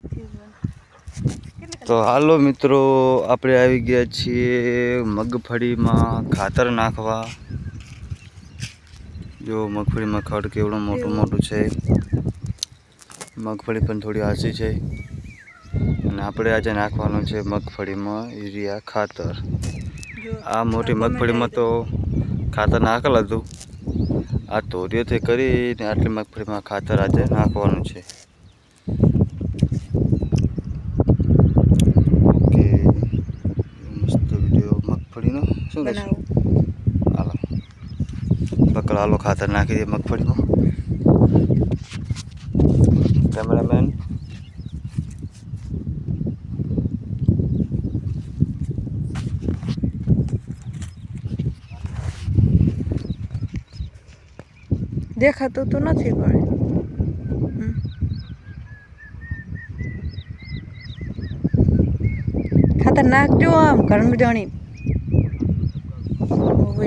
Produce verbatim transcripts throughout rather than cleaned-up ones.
तो हालो मित्रों, आपणे आई गया छीए मगफड़ी में खातर नाखवा। जो मगफड़ी में खड़ केवड़ो मोटू मोटू छे, मगफड़ी पण थोड़ी आसी छे अने आपणे आज नाखवानुं छे मगफड़ी में यूरिया खातर। आ मोटी मगफड़ी में तो खातर नाखेल हतुं, आ तोरियोथी करीने आटली मगफड़ी में खातर आज नाखवानुं छे। बकल आलो खातर नाखी दे मगफड़ी में। कैमरामैन देखा तो तो नहीं पड़े खतरनाक जो आम करंग जानी वही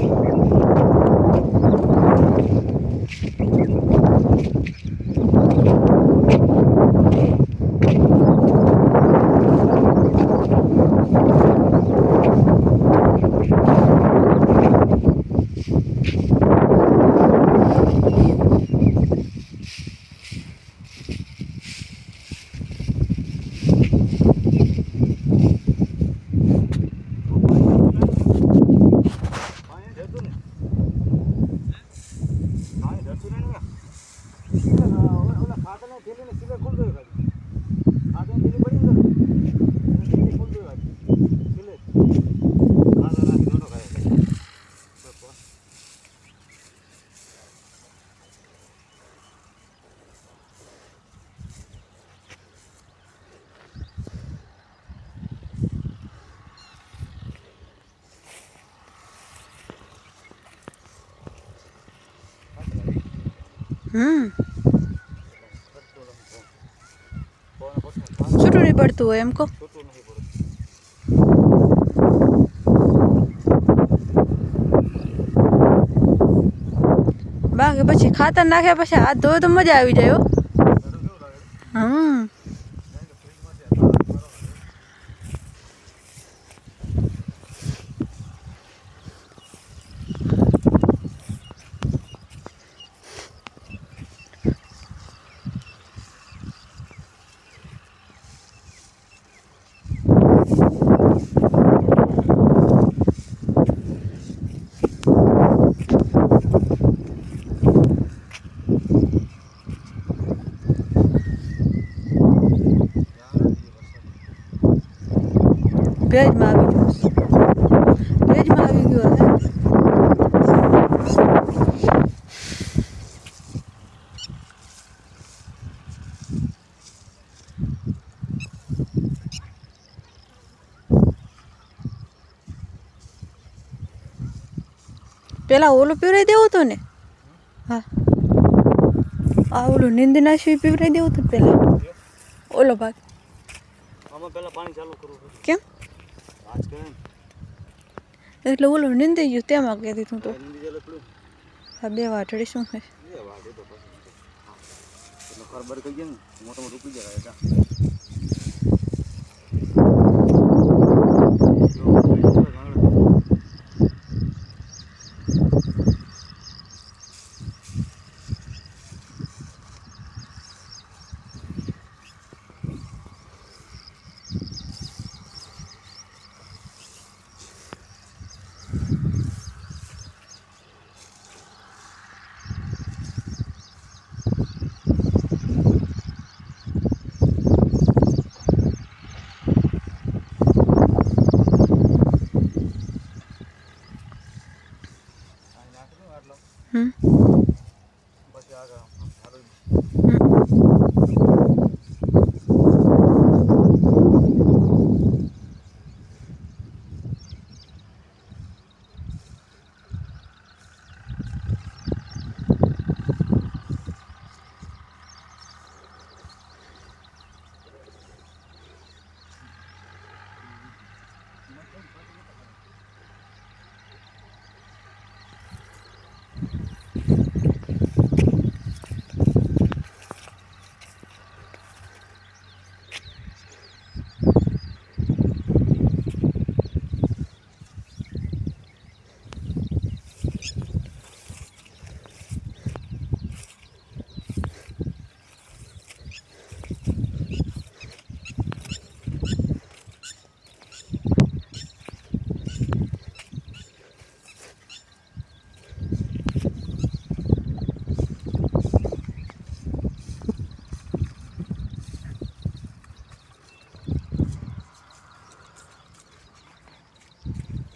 हम्म छूटू नहीं पड़तु है हमको। बाकी पछी खातर नाख्या पछी हाथ धोए तो मजा आई जाए। हम्म भेज में આવી ગયો भेज में આવી ગયો है। પેલા ઓલું પીવરાઈ દેવું હતું ને। હા આ ઓલું નિંદનાશી પીવરાઈ દેવું હતું પેલા ઓલો ભાગ આમાં પહેલા પાણી ચાલુ કરવું પડે। કેમ આજ કરે એટલે ઓલું નિંદી ગયું તેમાં કહી દીધું તો નિંદી ચાલે પડ્યું। આ બે વાટડી શું છે બે વાટડી તો પછી એટલે ખબર કરી ગયા ને મોટો મોટો રૂકી જાય જા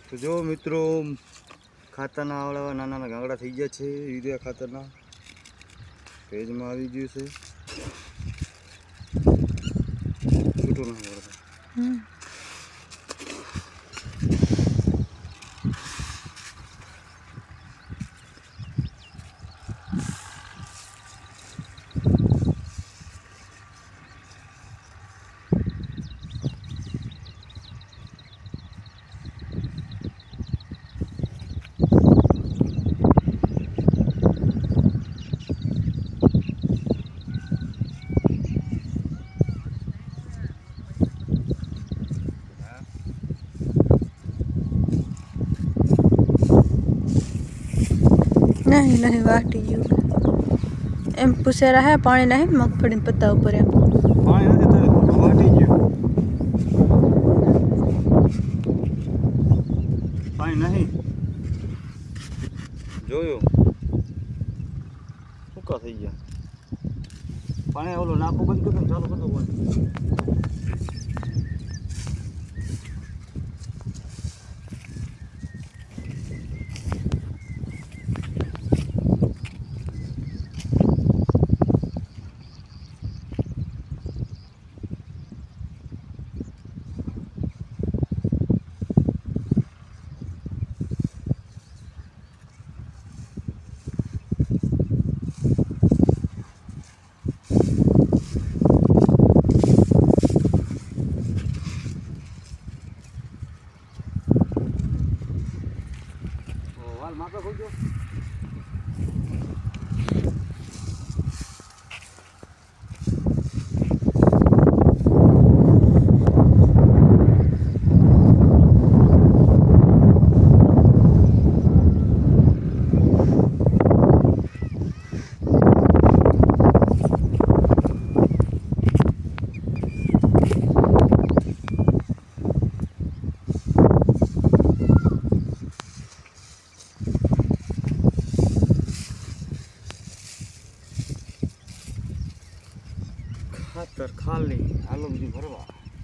તો જો મિત્રો ખાતરના આવડા નાના નાના ગાંગડા થઈ ગયા છે યુરિયા ખાતરના પેજમાં આવી ગયું છે છૂટું ના પડે नहीं नहीं वाटी गયું એમ પૂછેરા હે પાણી નહીં મગફળી પત્તા ઉપર એમ પાણી નથી તો વાટી ગયું પાણી નહીં જોયું સૂકા થઈ ગયા પાણી ઓલો નાખો બંધ કરો ચાલુ કરતો પાણી માપે ખોજો ખાતર ખાલી આલો બધું ભરવા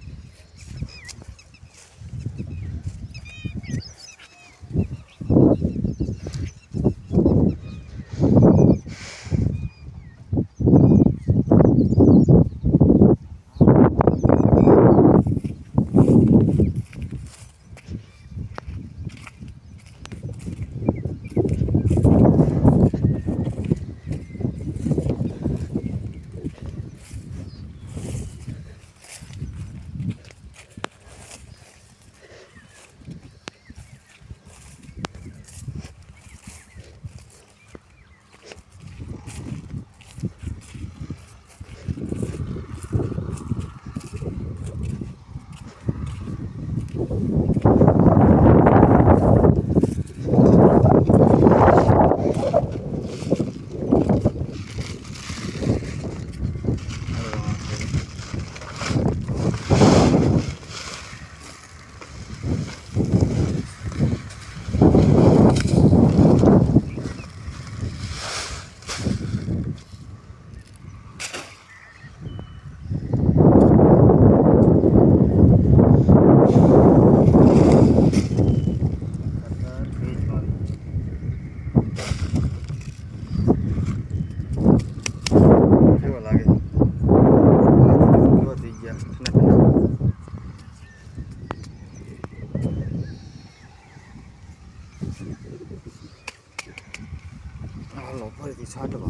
હાલો ફરીથી છાંટવા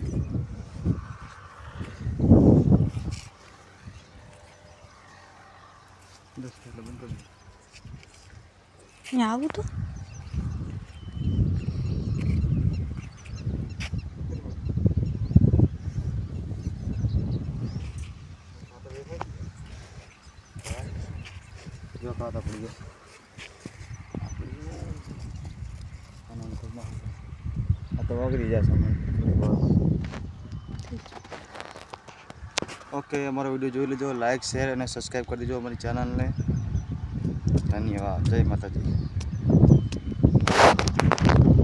દસ એટલે બંધ કરી અહીંયા આવું તો જો ખાતા પડી ગયો આ તો વગરી જશે ઓકે અમારો વિડીયો જોઈ લેજો લાઈક શેર અને સબસ્ક્રાઈબ કરી દેજો અમારી ચેનલને ધન્યવાદ જય માતાજી